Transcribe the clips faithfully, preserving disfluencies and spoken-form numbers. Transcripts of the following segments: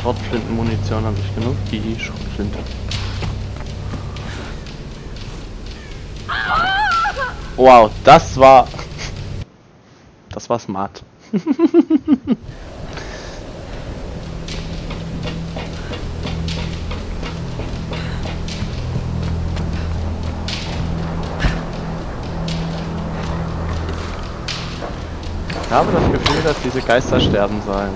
Schrotflintenmunition habe ich genug. Die Schrotflinte. Wow, das war... Das war smart. Ich habe das Gefühl, dass diese Geister sterben sollen.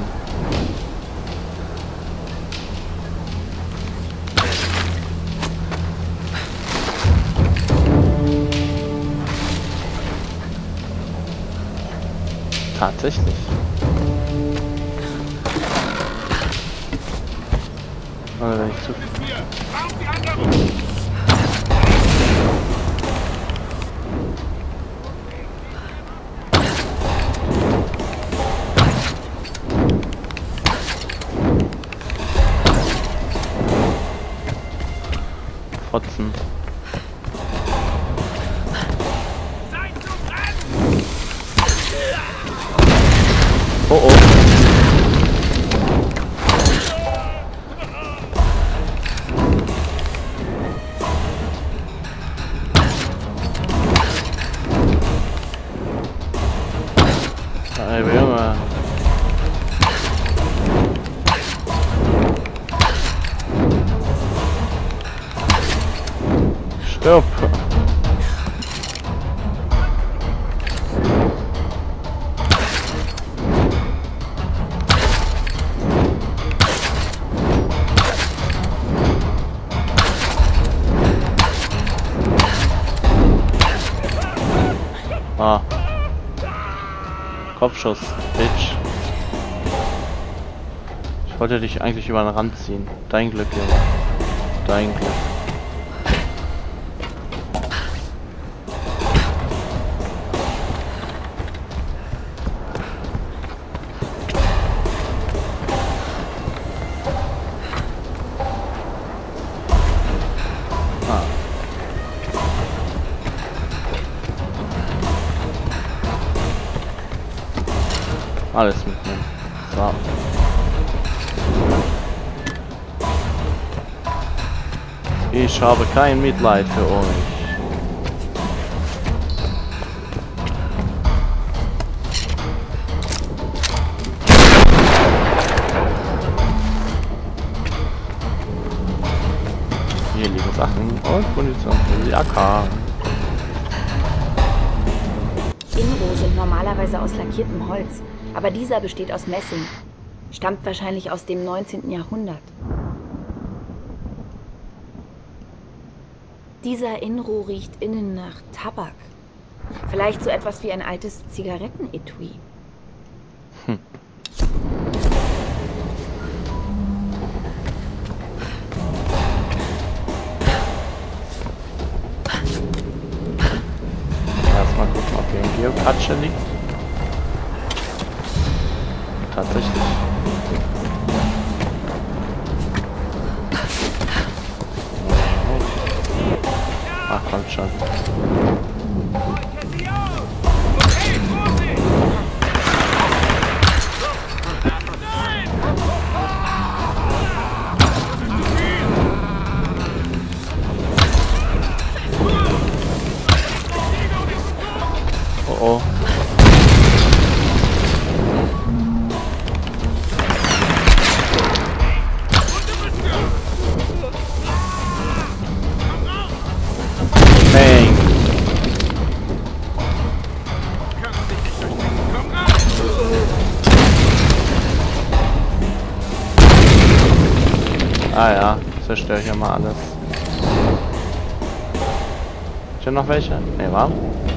Tatsächlich. Oder wenn ich zu viel. Fotzen. Oh oh. Ey, Junge. Stirb. Ah. Kopfschuss, Bitch. Ich wollte dich eigentlich über den Rand ziehen. Dein Glück, Junge. Dein Glück. Alles mitnehmen. So. Ich habe kein Mitleid für euch. Hier liegen Sachen und Munition für die A K. Inro sind normalerweise aus lackiertem Holz, aber dieser besteht aus Messing. Stammt wahrscheinlich aus dem neunzehnten Jahrhundert. Dieser Inro riecht innen nach Tabak. Vielleicht so etwas wie ein altes Zigarettenetui. Hm. Erstmal gucken, ob hier ein Geocache liegt. Tatsächlich. Ach, kommt schon. Oh oh. Bang. Ah ja, zerstöre ich ja mal alles. Ist hier noch welche? Ne, war?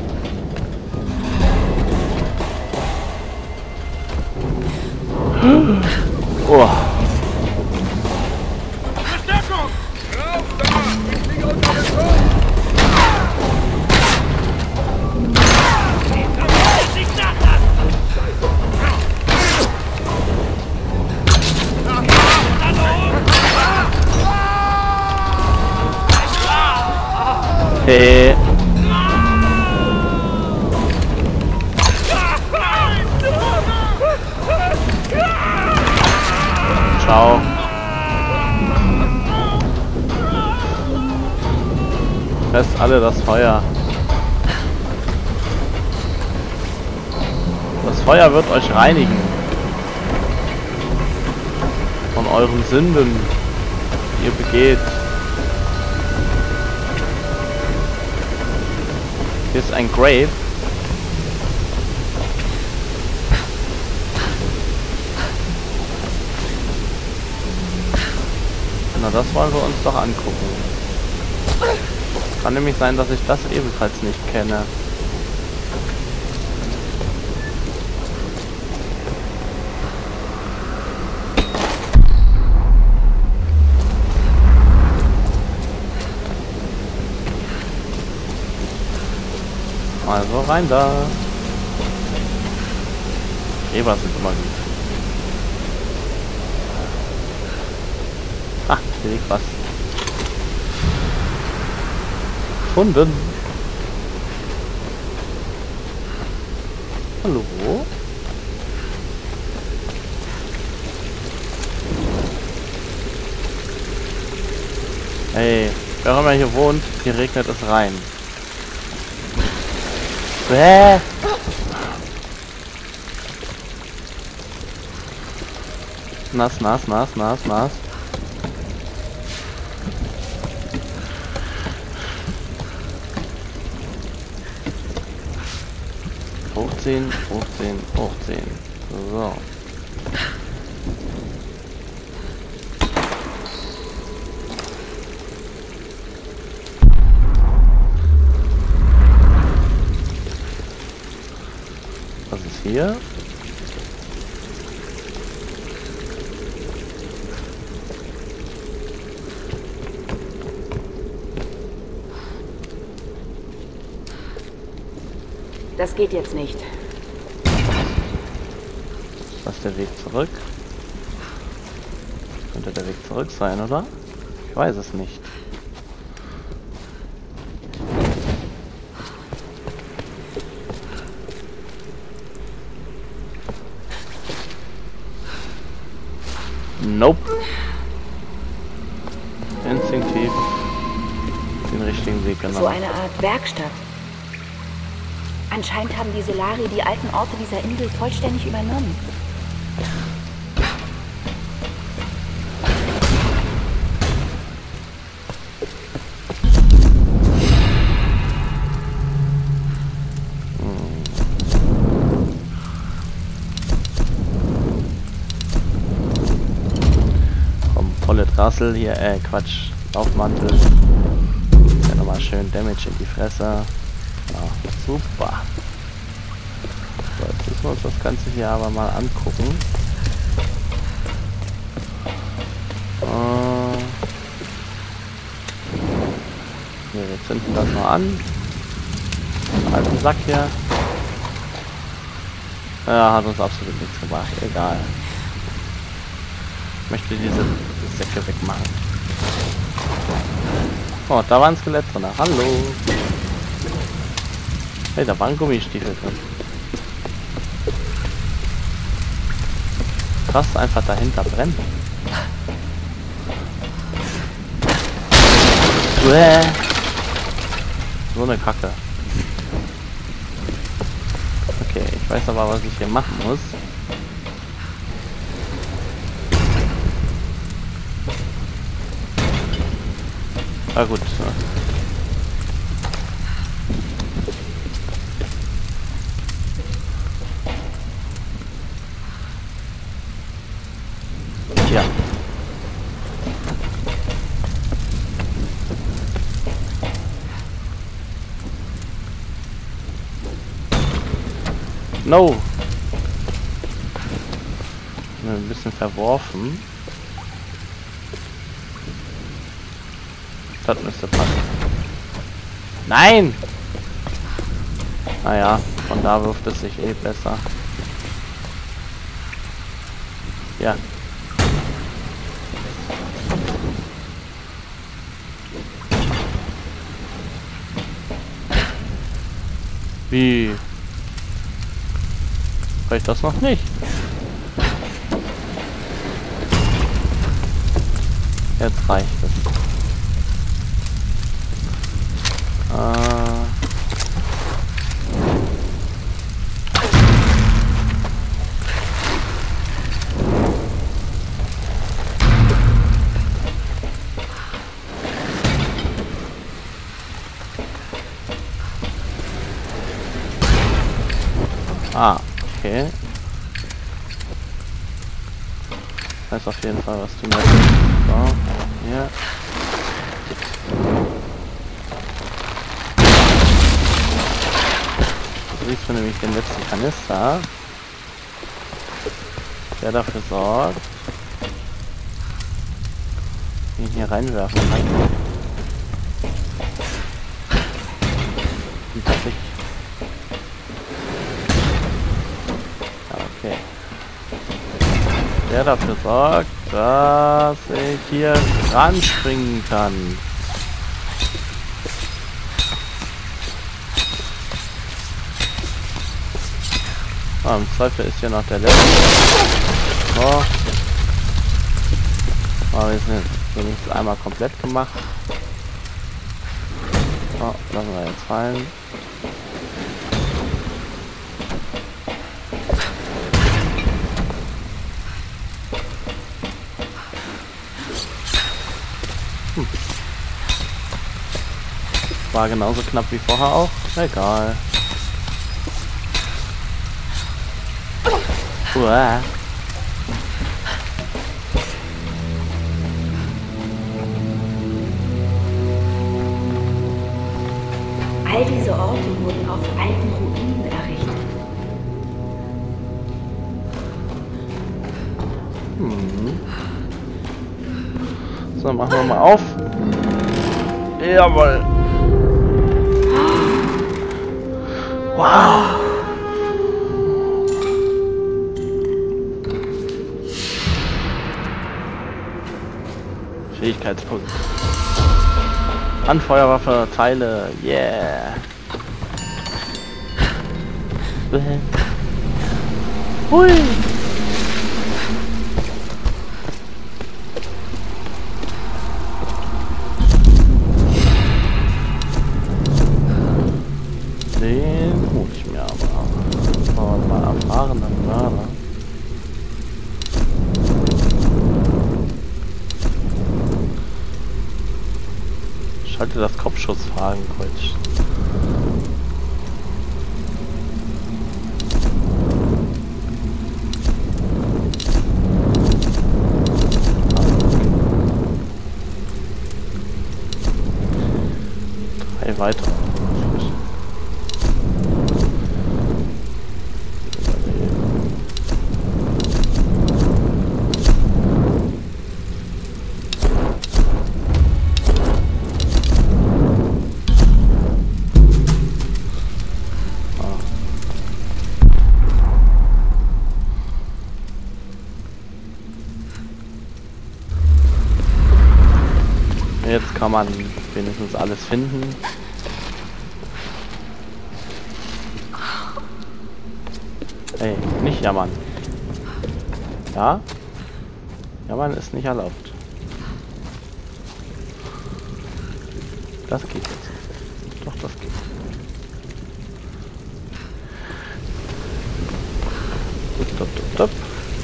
Oh. Hey. Ciao. Fresst alle das Feuer. Das Feuer wird euch reinigen. Von euren Sünden, die ihr begeht. Hier ist ein Grave. Na, das wollen wir uns doch angucken. Kann nämlich sein, dass ich das ebenfalls nicht kenne. Also rein da. Gräber sind immer gut. Ah, hier liegt was. Gefunden. Hallo? Hey, wer auch immer hier wohnt, hier regnet es rein. Bäh. Nass, nass, nass, nass, nass. Hochziehen, hochziehen, hochziehen. So. Was ist hier? Das geht jetzt nicht. Was ist der Weg zurück? Könnte der Weg zurück sein, oder? Ich weiß es nicht. Nope. Instinktiv den richtigen Weg genommen. So eine Art Werkstatt. Anscheinend haben die Solari die alten Orte dieser Insel vollständig übernommen. Komm, volle Drassel hier, äh, Quatsch, Laufmantel. Ja, nochmal schön Damage in die Fresse. Ja, super. So, jetzt müssen wir uns das Ganze hier aber mal angucken. Äh, hier, wir zünden das mal an. Alten Sack hier. Ja, hat uns absolut nichts gebracht. Egal. Ich möchte diese Säcke wegmachen. Oh, da war ein Skelett drin. Hallo. Hey, da war ein Gummistiefel drin. Krass, einfach dahinter brennt. Uäh. So eine Kacke. Okay, ich weiß aber, was ich hier machen muss. Ah gut. Ja. No. Ein bisschen verworfen. Das müsste passen. Nein! Naja, von da wirft es sich eh besser. Ja. Wie? Reicht das noch nicht? Jetzt reicht es. Äh. Ah, okay. Ich weiß auf jeden Fall, was du möchtest. So, hier. Du kriegst du nämlich den letzten Kanister, der dafür sorgt, ihn hier reinwerfen kann. Und dass ich Okay. Der dafür sorgt, dass ich hier ranspringen kann. Ah, im Zweifel ist hier noch der letzte. So. Aber wir sind wenigstens einmal komplett gemacht. So, lassen wir jetzt fallen. Hm. War genauso knapp wie vorher auch. Egal. Uah. All diese Orte wurden auf alten Ruinen errichtet. Hm. So, machen wir mal auf. Jawohl. Wow. Fähigkeitspunkt. Anfeuerwaffe, Teile, yeah. Hui. Den hol ich mir aber. Oh, mal erfahrenen Mörder. Schalte das Kopfschussfragenkreuz. Drei weitere. Jetzt kann man wenigstens alles finden. Hey, nicht jammern. Ja? Jammern ist nicht erlaubt. Das geht jetzt. Doch, das geht. Top, top, top, top.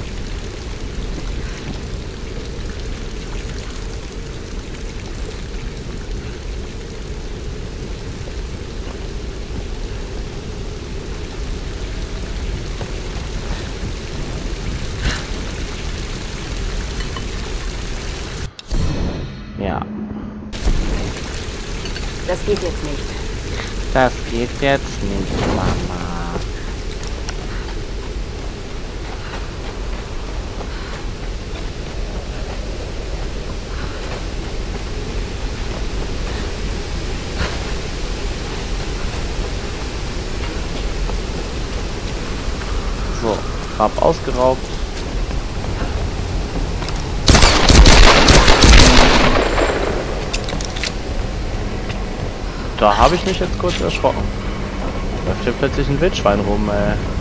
Ja. Das geht jetzt nicht. Das geht jetzt nicht, Mama. So, Grab ausgeraubt. Da habe ich mich jetzt kurz erschrocken. Da läuft hier plötzlich ein Wildschwein rum, ey.